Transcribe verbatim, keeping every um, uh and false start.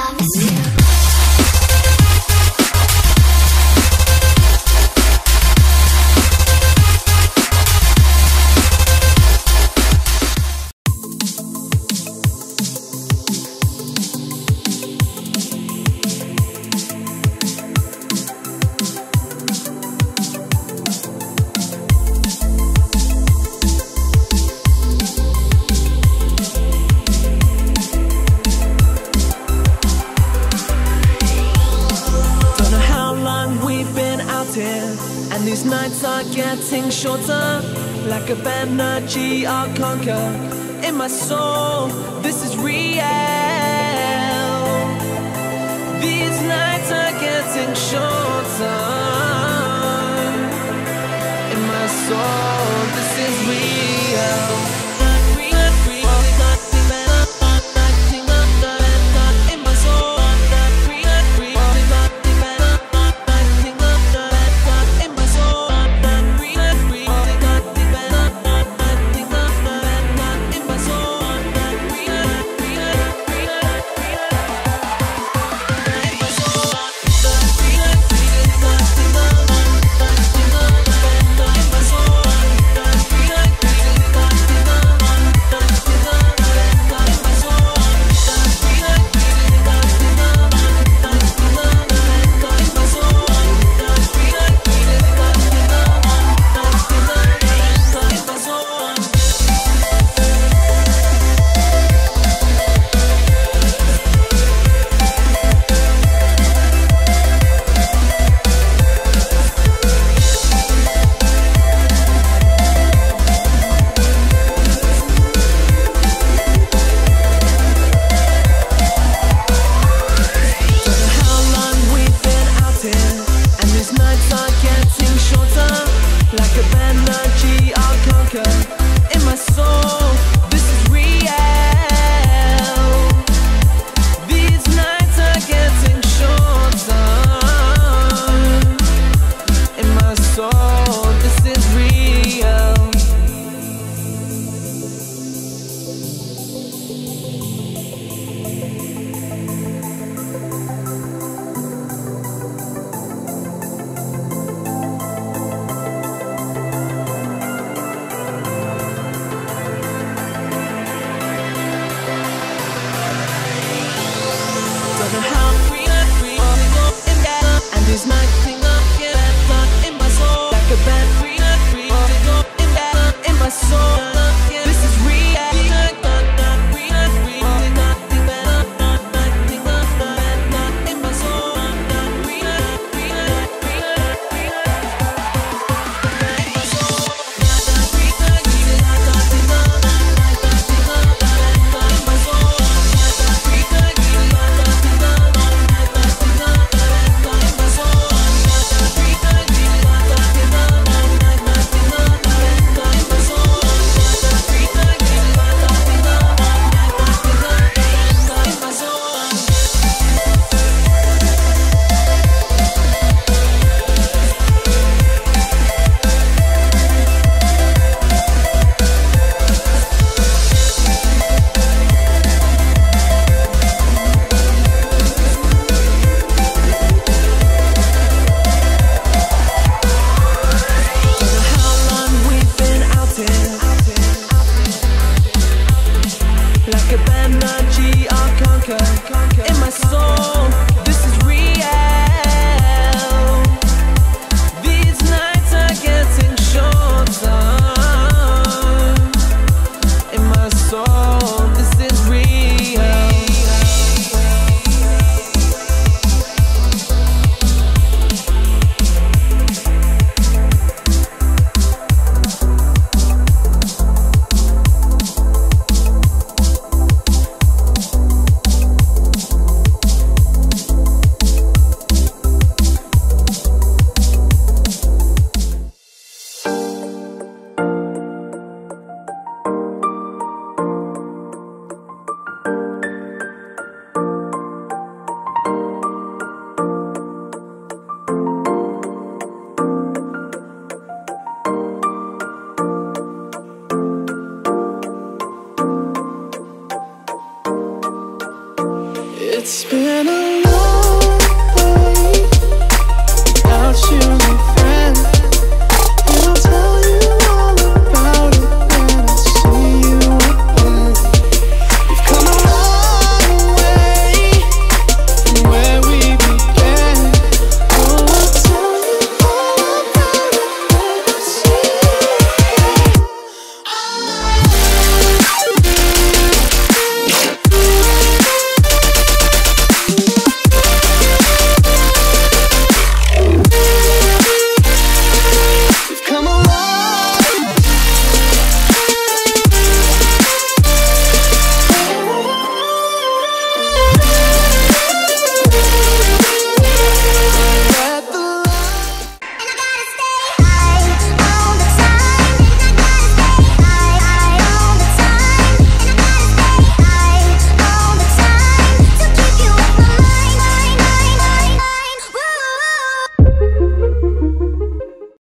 And these nights are getting shorter, like a energy I'll conquer. In my soul, this is real. These nights are getting shorter. In my soul, this is real. In my soul, this is real. These nights are getting shorter. In my soul, this is real. And these nights in my soul, like a battery in my soul. This is real. In my soul. Like a energy I'll conquer. In my soul, this is real. These nights are getting shorter. In my soul, this is real. It's been a long day without you.